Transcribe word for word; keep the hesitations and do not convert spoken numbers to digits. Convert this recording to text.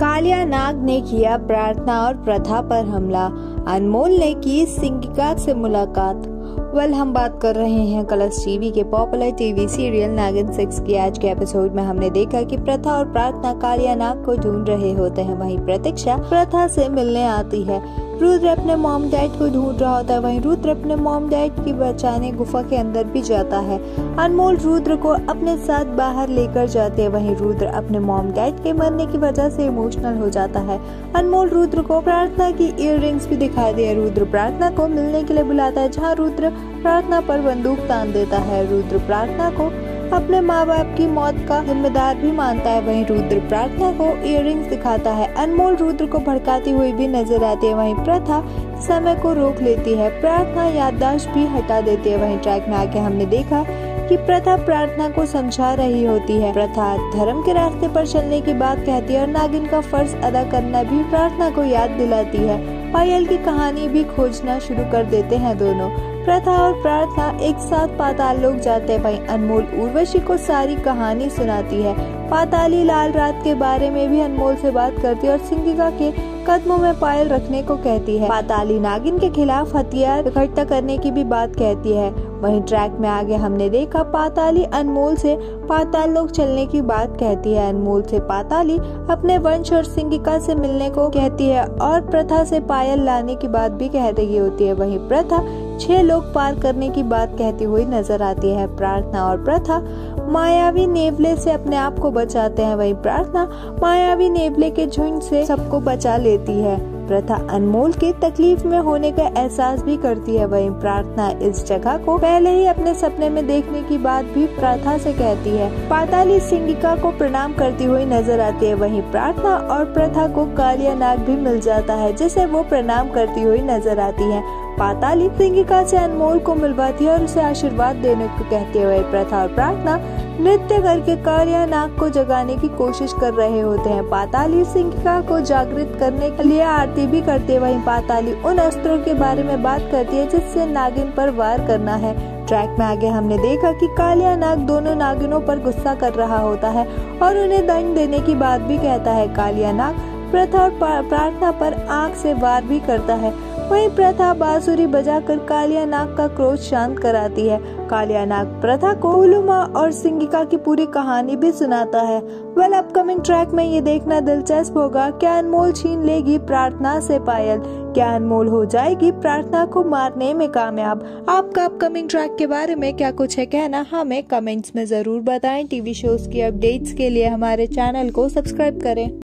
कालिया नाग ने किया प्रार्थना और प्रथा पर हमला। अनमोल ने की सिंगिका से मुलाकात। वेल well, हम बात कर रहे हैं कलर्स टीवी के popular TV serial Naagin six की। आज के एपिसोड में हमने देखा कि प्रथा और प्रार्थना कालिया नाग को ढूंढ रहे होते हैं। वहीं प्रतीक्षा प्रथा से मिलने आती है। रुद्र अपने मॉम डैड को ढूंढ रहा होता है। वहीं रुद्र अपने मॉम डैड की बचाने गुफा के अंदर भी जाता है। अनमोल रुद्र को अपने साथ बाहर लेकर जाते हैं। वहीं रुद्र अपने मॉम डैड के मरने की वजह से इमोशनल हो जाता है। अनमोल रुद्र को प्रार्थना की इयररिंग्स भी दिखा दिए। रुद्र प्रार्थना को मिलने के लिए बुलाता है, जहाँ रुद्र प्रार्थना पर बंदूक तान देता है। रुद्र प्रार्थना को अपने माँ बाप की मौत का जिम्मेदार भी मानता है। वहीं रुद्र प्रार्थना को इयररिंग्स दिखाता है। अनमोल रुद्र को भड़काती हुई भी नजर आती है। वहीं प्रथा समय को रोक लेती है। प्रार्थना याददाश्त भी हटा देती है। वहीं ट्रैक में आके हमने देखा कि प्रथा प्रार्थना को समझा रही होती है। प्रथा धर्म के रास्ते पर चलने की बात कहती है और नागिन का फर्ज अदा करना भी प्रार्थना को याद दिलाती है। पायल की कहानी भी खोजना शुरू कर देते हैं दोनों। प्रथा और प्रार्थना एक साथ पाताल लोक जाते हैं। वहीं अनमोल उर्वशी को सारी कहानी सुनाती है। पाताली लाल रात के बारे में भी अनमोल से बात करती है और सिंगिका के कदमों में पायल रखने को कहती है। पाताली नागिन के खिलाफ हथियार इकट्ठा करने की भी बात कहती है। वहीं ट्रैक में आगे हमने देखा पाताली अनमोल से पाताल लोक चलने की बात कहती है। अनमोल से पाताली अपने वंश और सिंगिका से मिलने को कहती है और प्रथा से पायल लाने की बात भी कह रही होती है। वहीं प्रथा छह लोग पार करने की बात कहती हुई नजर आती है। प्रार्थना और प्रथा मायावी नेवले से अपने आप को बचाते हैं। वहीं प्रार्थना मायावी नेवले के झुंड से सबको बचा लेती है। प्रथा अनमोल के तकलीफ में होने का एहसास भी करती है। वहीं प्रार्थना इस जगह को पहले ही अपने सपने में देखने की बात भी प्रथा से कहती है। पाताली सिंगिका को प्रणाम करती हुई नजर आती है। वहीं प्रार्थना और प्रथा को कालिया नाग भी मिल जाता है, जिसे वो प्रणाम करती हुई नजर आती है। पाताली सिंगिका से अनमोल को मिलवाती है और उसे आशीर्वाद देने को कहती है। वही प्रथा और प्रार्थना नृत्य करके कालिया नाग को जगाने की कोशिश कर रहे होते हैं। पाताली सिंगिका को जागृत करने के लिए आरती भी करती है। वहीं पाताली उन अस्त्रों के बारे में बात करती है जिससे नागिन पर वार करना है। ट्रैक में आगे हमने देखा कि कालिया नाग दोनों नागिनों पर गुस्सा कर रहा होता है और उन्हें दंड देने की बात भी कहता है। कालिया नाग प्रथा और प्रार्थना पर आंख से वार भी करता है। वहीं प्रथा बांसुरी बजाकर कालिया नाग का क्रोध शांत कराती है। कालिया नाग प्रथा को उलुमा और सिंगिका की पूरी कहानी भी सुनाता है। वेल अपकमिंग ट्रैक में ये देखना दिलचस्प होगा, क्या अनमोल छीन लेगी प्रार्थना से पायल? क्या अनमोल हो जाएगी प्रार्थना को मारने में कामयाब? आपका अपकमिंग ट्रैक के बारे में क्या कुछ है कहना, हमें कमेंट्स में जरूर बताएं। टीवी शोज की अपडेट्स के लिए हमारे चैनल को सब्सक्राइब करें।